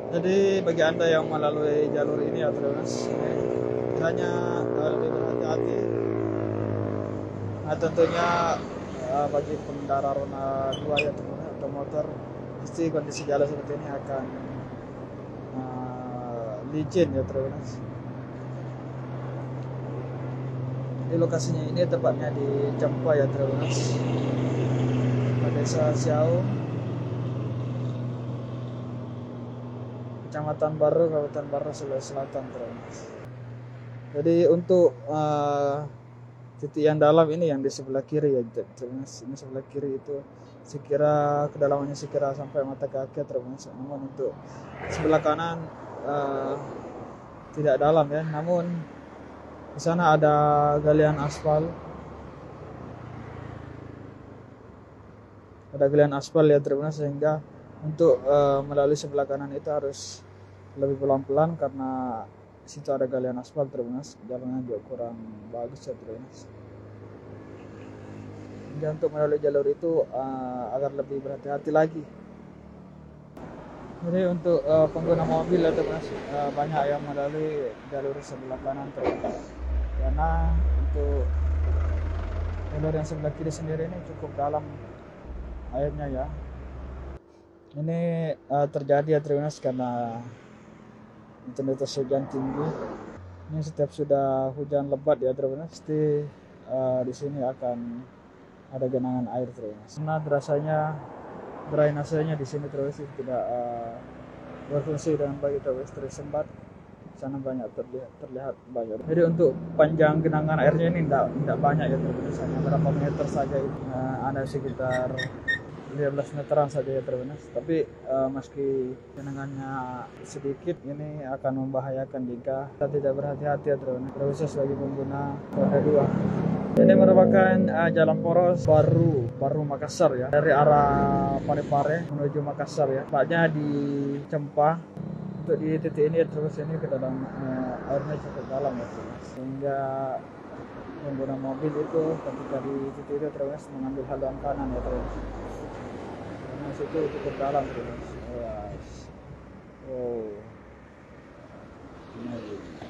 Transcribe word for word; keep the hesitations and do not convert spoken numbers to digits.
Jadi bagi Anda yang melalui jalur ini ya Tribunas, hanya lebih berhati-hati. Nah tentunya uh, bagi pengendara roda dua ya Tribunas atau motor, pasti kondisi jalan seperti ini akan uh, licin ya Tribunas. Di lokasinya ini tepatnya di Cempa ya Tribunas, Desa Siau, Kecamatan Baru, Kabupaten Baru, Sulawesi Selatan Tribunas. Jadi untuk uh, titik yang dalam ini yang di sebelah kiri ya Tribunas, ini sebelah kiri itu sekira kedalamannya sekira sampai mata kaki Tribunas. Namun untuk sebelah kanan uh, tidak dalam ya, namun di sana ada galian aspal, ada galian aspal ya Tribunas, sehingga untuk uh, melalui sebelah kanan itu harus lebih pelan-pelan karena situ ada galian aspal Tribunas, jalannya juga kurang bagus ya Tribunas. Dan untuk melalui jalur itu uh, agar lebih berhati-hati lagi. Jadi untuk uh, pengguna mobil ya Tribunas, uh, banyak yang melalui jalur sebelah kanan Tribunas, karena untuk jalur yang sebelah kiri sendiri ini cukup dalam airnya ya. Ini uh, terjadi ya Tribunas karena intensitas hujan tinggi. Ini setiap sudah hujan lebat ya Tribunas, pasti uh, di sini akan ada genangan air Tribunas. Karena rasanya drainasenya di sini Tribunas tidak uh, berfungsi dengan baik Tribunas, tersembat. Sana banyak terlihat, terlihat banyak. Jadi untuk panjang genangan airnya ini tidak tidak banyak ya Tribunas, hanya berapa meter saja itu. Uh, ada sekitar lima belas meteran saja ya Tribunas. Tapi uh, meski genangannya sedikit, ini akan membahayakan jika kita tidak berhati-hati ya Tribunas, terkhusus bagi pengguna roda dua. Ini merupakan uh, jalan poros baru baru Makassar ya, dari arah Parepare menuju Makassar ya. Tepatnya di Cempa. Untuk di titik ini terus ini ke dalam uh, airnya cukup dalam ya Tribunas, sehingga pengguna mobil itu ketika di titik itu terus mengambil haluan kanan ya Tribunas. Karena situ cukup dalam Tribunas. Yes. Oh. Ini.